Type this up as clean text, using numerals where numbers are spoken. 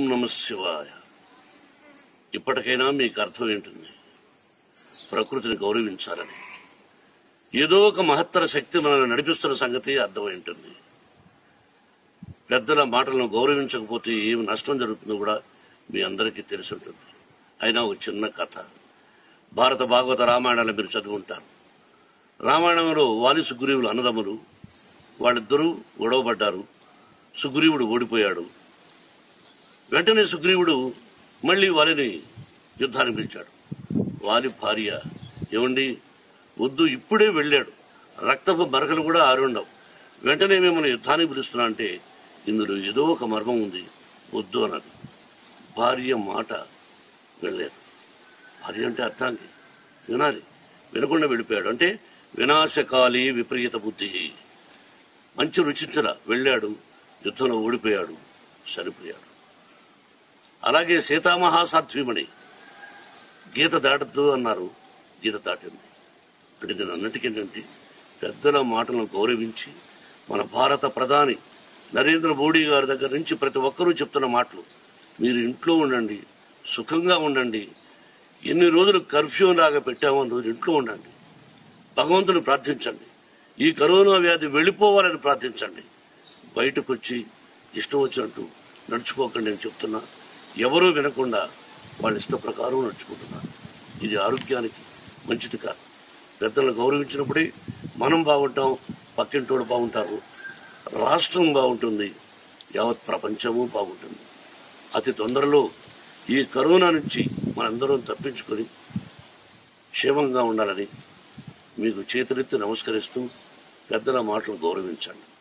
నమః శివాయ. ఇప్పటికైనా మీకు అర్థం ఏంటుంది? ప్రకృతిని గౌరవించాలని ఏదో ఒక మహత్తర శక్తి మనల్ని నడిపిస్తున్న సంగతి అర్థమైంటుంది. పెద్దల మాటలను గౌరవించకపోతే ఏమి నష్టం జరుగుతుందో కూడా మీ అందరికీ తెలిసి ఉంటుంది. అయినా ఒక చిన్న కథ. భారత భాగవత రామాయణాలు మీరు చదువుకుంటారు. రామాయణంలో వాలి సుగ్రీవులు అన్నదమ్ములు. వాళ్ళిద్దరూ గొడవపడ్డారు. సుగ్రీవుడు ఓడిపోయాడు. వెంటనే సుగ్రీవుడు మళ్ళీ వాలిని యుద్ధానికి పిలిచాడు. వాలి భార్య, ఏమండి వద్దు, ఇప్పుడే వెళ్ళాడు, రక్తపు మరకలు కూడా ఆరుండవు, వెంటనే మిమ్మల్ని యుద్ధానికి పిలుస్తున్నా అంటే ఇందులో ఏదో ఒక మర్మం ఉంది, వద్దు అన్నది. భార్య మాట వెళ్ళలేదు. భార్య అంటే అర్థానికి వినాలి, వినకుండా వెళ్ళిపోయాడు. అంటే వినాశకాలి విపరీత బుద్ధి. మంచి రుచించరా, వెళ్ళాడు, యుద్ధంలో ఓడిపోయాడు, చనిపోయాడు. అలాగే సీతామహాసాధ్వీమణి గీత దాటద్దు అన్నారు, గీత దాటింది. అంటే దీని అన్నిటికేంటంటే పెద్దల మాటలను గౌరవించి మన భారత ప్రధాని నరేంద్ర మోడీ గారి దగ్గర నుంచి ప్రతి ఒక్కరూ చెప్తున్న మాటలు, మీరు ఇంట్లో ఉండండి, సుఖంగా ఉండండి, ఎన్ని రోజులు కర్ఫ్యూ లాగా పెట్టామో అన్ని రోజులు ఇంట్లో ఉండండి, భగవంతుని ప్రార్థించండి, ఈ కరోనా వ్యాధి వెళ్ళిపోవాలని ప్రార్థించండి, బయటకు వచ్చి ఇష్టం వచ్చినట్టు నడుచుకోకండి అని చెప్తున్నా. ఎవరూ వినకుండా వాళ్ళ ఇష్ట ప్రకారం నడుచుకుంటున్నారు. ఇది ఆరోగ్యానికి మంచిది కాదు. పెద్దలను గౌరవించినప్పుడే మనం బాగుంటాం, పక్కింటోడు బాగుంటారు, రాష్ట్రం బాగుంటుంది, యావత్ ప్రపంచము బాగుంటుంది. అతి తొందరలో ఈ కరోనా నుంచి మనందరం తప్పించుకొని క్షేమంగా ఉండాలని మీకు చేతులెత్తి నమస్కరిస్తూ పెద్దల మాటలు గౌరవించండి.